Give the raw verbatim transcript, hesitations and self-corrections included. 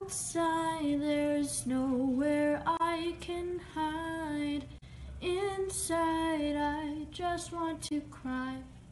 Outside there's nowhere I can hide. Inside I just want to cry.